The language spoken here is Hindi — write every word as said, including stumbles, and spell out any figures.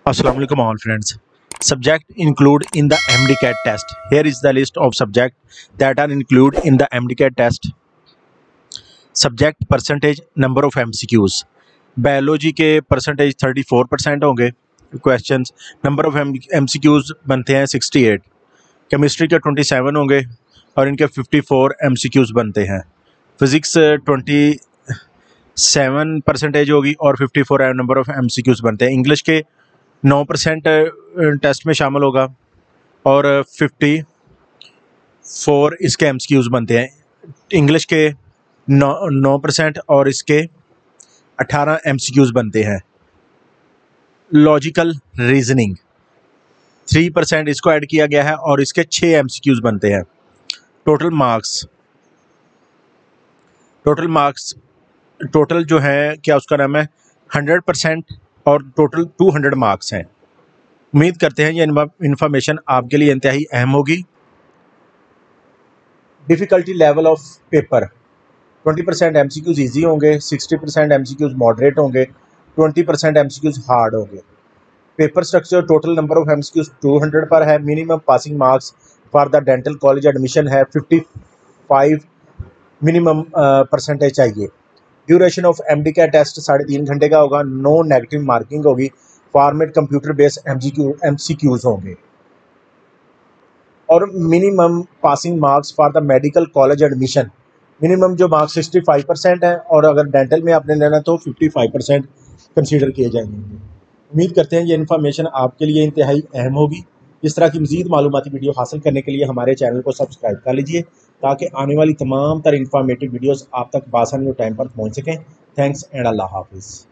Assalamu alaikum all friends. Subject include in the MCAT test. Here is the list of subject that are included in the MCAT test. Subject percentage number of M C Qs. Biology के परसेंटेज थर्टी फोर परसेंट होंगे questions. Number of M C Qs बनते हैं सिक्सटी एट। केमिस्ट्री के ट्वेंटी सेवन होंगे और इनके fifty four M C Qs बनते हैं। फिज़िक्स ट्वेंटी सेवन परसेंटेज होगी और fifty four number of M C Qs बनते हैं। इंग्लिश के नौ परसेंट टेस्ट में शामिल होगा और फिफ्टी फोर इसके एम सी क्यूज़ बनते हैं। इंग्लिश के नौ नौ परसेंट और इसके अठारह एम सी क्यूज़ बनते हैं। लॉजिकल रीजनिंग थ्री परसेंट इसको ऐड किया गया है और इसके छः एम सी क्यूज़ बनते हैं। Total marks total marks total जो है क्या उसका नाम है हंड्रेड परसेंट और टोटल टू हंड्रेड मार्क्स हैं। उम्मीद करते हैं ये इन्फॉर्मेशन आपके लिए इंतहाई अहम होगी। Difficulty level of paper twenty percent M C Qs easy होंगे, sixty percent M C Qs moderate होंगे, twenty percent M C Qs hard होंगे। Paper structure total number of M C Qs two hundred पर है। Minimum passing marks for the dental college admission है फिफ्टी फाइव मिनिमम परसेंटेज चाहिए। ड्यूरेशन ऑफ एम डी का टेस्ट साढ़े तीन घंटे का होगा। नो नेगेटिव मार्किंग होगी। Format computer based M C Q M C Qs होंगे और minimum passing marks for the medical college admission minimum जो मार्क्स सिक्सटी फाइव परसेंट है और अगर डेंटल में आपने लेना तो फिफ्टी फाइव परसेंट कंसीडर किए जाएंगे। उम्मीद करते हैं ये इन्फॉर्मेशन आपके लिए इंतहाई अहम होगी। इस तरह की मज़ीद मालूमाती वीडियो हासिल करने के लिए हमारे चैनल को सब्सक्राइब कर लीजिए ताकि आने वाली तमाम तर इंफॉर्मेटिव वीडियोस आप तक बासानी और टाइम पर पहुंच सकें। थैंक्स एंड अल्लाह हाफिज़।